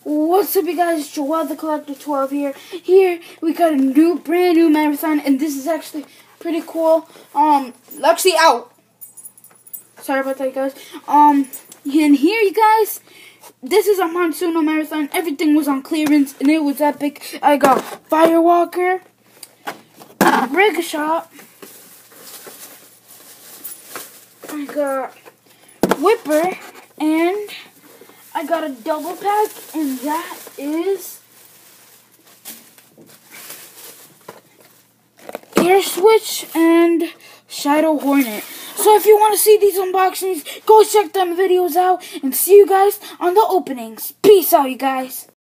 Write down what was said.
What's up, you guys? Joel the Collector 12 here. Here we got a brand new marathon, and this is actually pretty cool. Actually out. Sorry about that, guys. And here, you guys, this is a Monsuno marathon. Everything was on clearance, and it was epic. I got Firewalker, Rig Shot, I got Whipper, and I got a double pack, and that is Air Switch and Shadow Hornet. So if you want to see these unboxings, go check them videos out, and see you guys on the openings. Peace out, you guys.